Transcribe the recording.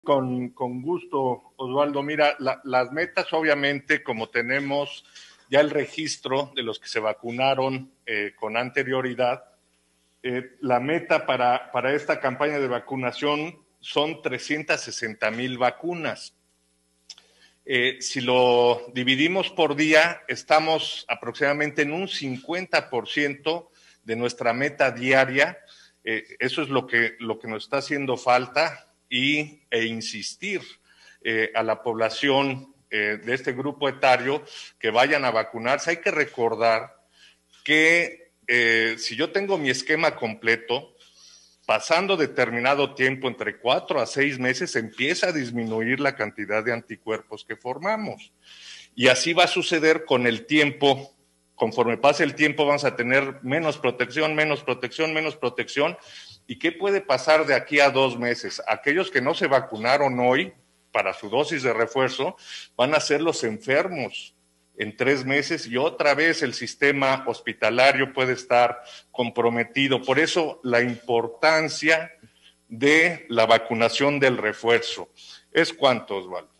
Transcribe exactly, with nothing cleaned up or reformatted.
Con, con gusto, Osvaldo. Mira, la, las metas, obviamente, como tenemos ya el registro de los que se vacunaron eh, con anterioridad, eh, la meta para, para esta campaña de vacunación son trescientas sesenta mil vacunas. Eh, si lo dividimos por día, estamos aproximadamente en un cincuenta por ciento de nuestra meta diaria. Eh, eso es lo que, lo que nos está haciendo falta. Y, e insistir eh, a la población eh, de este grupo etario que vayan a vacunarse. Hay que recordar que eh, si yo tengo mi esquema completo, pasando determinado tiempo, entre cuatro a seis meses, empieza a disminuir la cantidad de anticuerpos que formamos. Y así va a suceder con el tiempo. Conforme pase el tiempo vamos a tener menos protección, menos protección, menos protección. ¿Y qué puede pasar de aquí a dos meses? Aquellos que no se vacunaron hoy para su dosis de refuerzo van a ser los enfermos en tres meses y otra vez el sistema hospitalario puede estar comprometido. Por eso la importancia de la vacunación del refuerzo. ¿Es cuánto, Osvaldo?